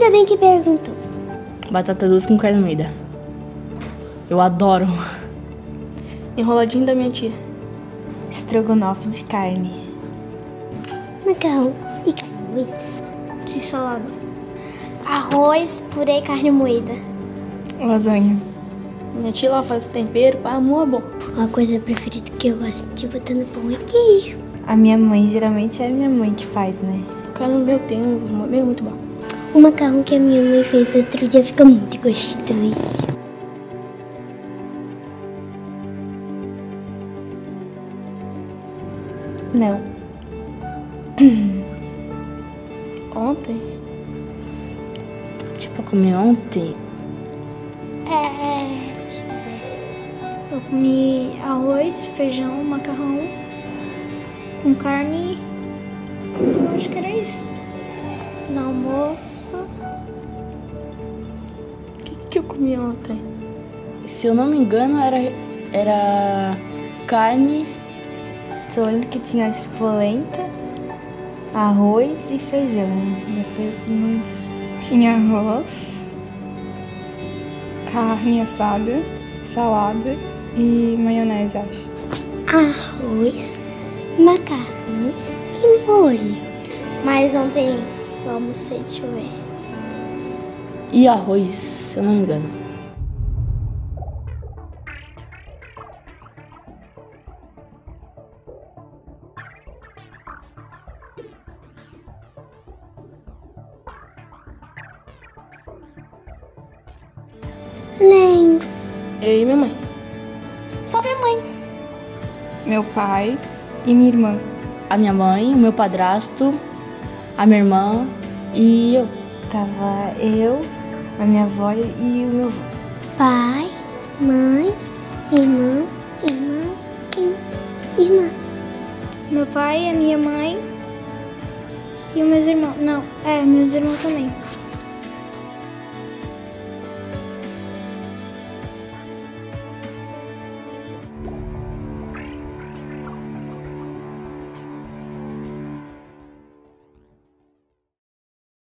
Ainda bem que perguntou. Batata doce com carne moída. Eu adoro. Enroladinho da minha tia. Estrogonofe de carne. Macarrão e carne moída. De salada. Arroz, purê e carne moída. Lasanha. Minha tia lá faz o tempero, pá, muito bom. Uma coisa preferida que eu gosto de botar no pão é queijo. A minha mãe, geralmente é a minha mãe que faz, né? Cara, no meu tem muito bom. O macarrão que a minha mãe fez outro dia fica muito gostoso. Não. Ontem? Tipo, eu comi ontem. Deixa eu ver. Eu comi arroz, feijão, macarrão com carne. Eu acho que era isso. No almoço. O que eu comi ontem? Se eu não me engano, era carne. Só lembro que tinha, acho que polenta, arroz e feijão. Depois não lembro. Tinha arroz, carne assada, salada e maionese, acho. Arroz, macarrão e molho. Mas ontem eu almocei, deixa eu ver. E arroz, se eu não me engano. Lembro. Eu e minha mãe. Só minha mãe. Meu pai e minha irmã. A minha mãe, o meu padrasto, a minha irmã e eu. Tava eu, a minha avó e o meu avô. Pai, mãe, irmã e irmã. Meu pai, a minha mãe e os meus irmãos. Não, meus irmãos também.